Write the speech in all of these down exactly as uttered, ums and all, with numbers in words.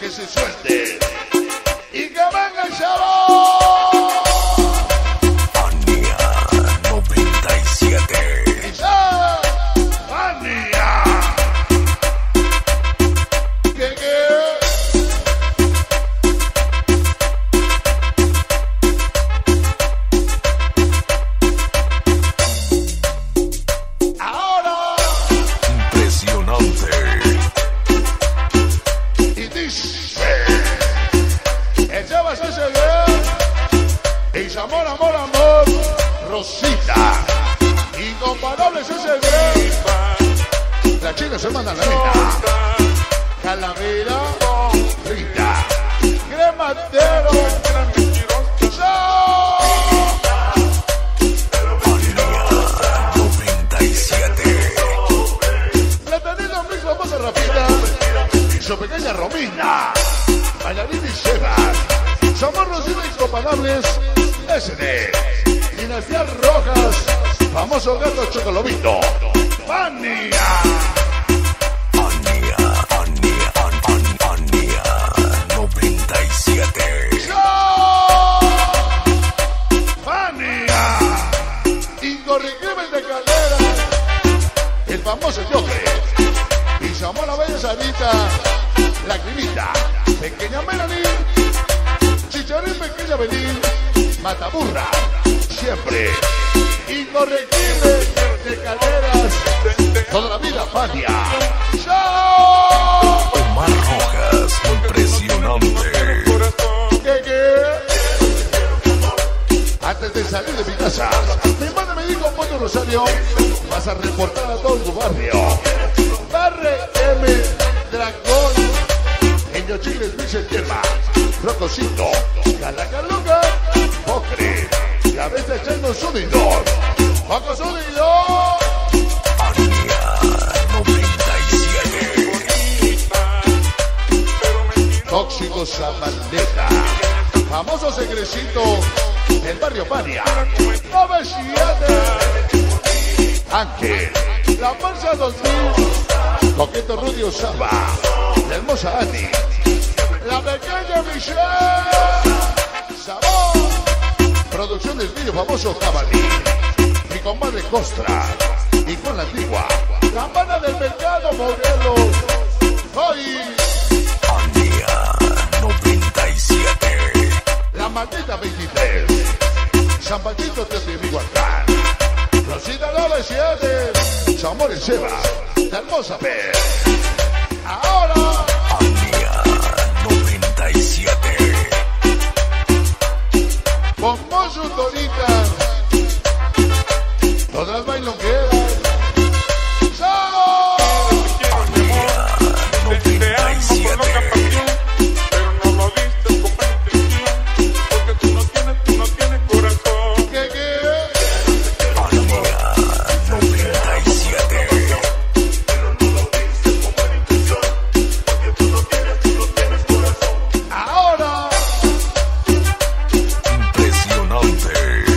que se suelte y que venga el sabor. Fania noventa y siete. Fania. ¿Qué qué? Ahora. Impresionante. Y dice, el Sebas ese bien, y amor, amor, amor, Rosita, incomparables ese bien, la chica se manda la nena, Calavera, Rita, Crematero, Fania noventa y siete. la tenida misma pasa rapida, y su pequeña Romina, Bailarín y Sebas, somos Rosita incomparables, S D, Dinastías Rojas, famoso gato Chocolobito, Fania. Fania, Fania, Fania, Fania noventa y siete. Fania, incorregible de Calera, el famoso Joker, y su amor a bella Sarita, Lagrimita, pequeña Melanie, Chicharín, pequeña Belín, Mataburra, siempre, incorregible de Caleras, toda la vida Fania. Omar Rojas, impresionante. ¿Qué, qué? Antes de salir de mi casa, mi madre me dijo, Ponte Rosario, vas a reportar a todo tu barrio. R M Dragón, Eño Chiles, Luis el Yerma, Rocosito, Calacaluca, Ocre, Cabeza echando sudidor, Poco sudidor. Fania noventa y siete. Tóxico Zabaleta, famoso secrecito del barrio Fania, noventa y siete. Ángel, la Marcha dos mil, Coqueto Rudy Osaba, la hermosa Ani, la pequeña Michelle, Sabor, Producciones Vídeo famoso Cabalí, mi comadre Costra, y con la antigua, Campana del Mercado Morelos, hoy. Fania noventa y siete. La Maldita veintitrés, San Pachito Teotihuacán, Rosita noventa y siete, su amor en Seba, la hermosa Pez. Ahora, Fania noventa y siete. Pomposo Torita, todas las bailongueras. ¡Somos! Fania noventa y siete. ¿Qué, qué? Fania noventa y siete. Ahora, Impresionante.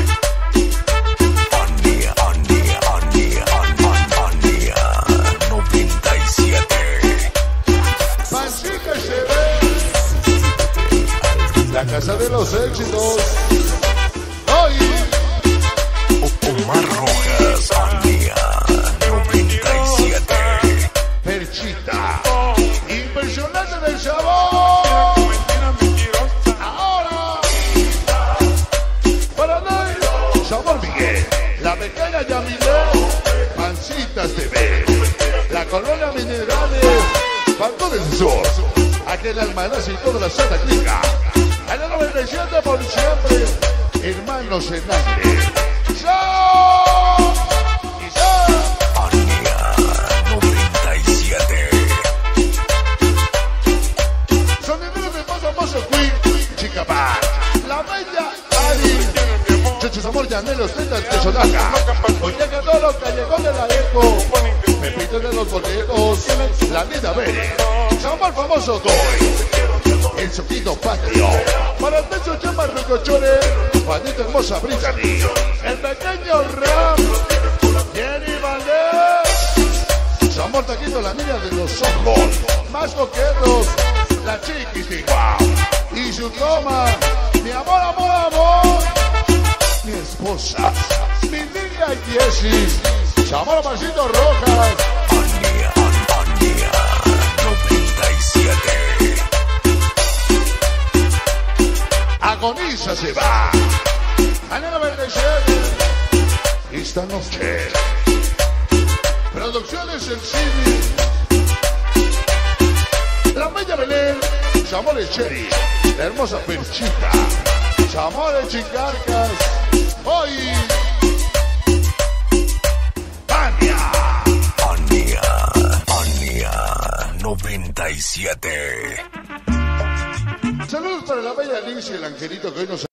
Fania, Fania, Fania, Fania, Fania noventa y siete. Pancita se ve, la casa de los éxitos. Hoy. Omar Rojas, Fania noventa y siete. Perchita, impresionante del sabor. Ahora, para hoy, Sabor Miguel, la pequeña Yamilé, Pancitas T V, la colonia Minerales, Banco del Sur, aquel Almaraz y toda la Santa Clica, a la noventa y siete por siempre, hermanos en aire. ¡Show! Y show. Fania noventa y siete. Sonideros de Paso a Paso Queen, Chica Paz, la bella Ari, Chuchos Amor Llaneros, Tendas de Sonaca, Oñaca Toro, Callejón de la Eco, Pepito de los Boletos, la Nida Vélez, Samar Famoso Toy, el Soquito Patrio, para el Pecho Chema Ricochore, Juanito Hermosa Brittany, el pequeño Ram, Jenny Valdés, Samar Taquito, la niña de los ojos, más coquetos, la chiquitín. Wow. Y su toma, mi amor, amor, amor. Mi esposa, mi niña Jessie. Chamorro Marcito Rojas. Ania, Ania, noventa y siete. Agoniza se va. Año noventa y siete. Esta noche. Producciones El Cine. La Bella Belén. Chamorro Cherry. La hermosa Perchita. Chamorro Chicarcas. Hoy. Ania. Ania, Ania, noventa y siete. Saludos para la bella Alicia y el angelito que hoy nos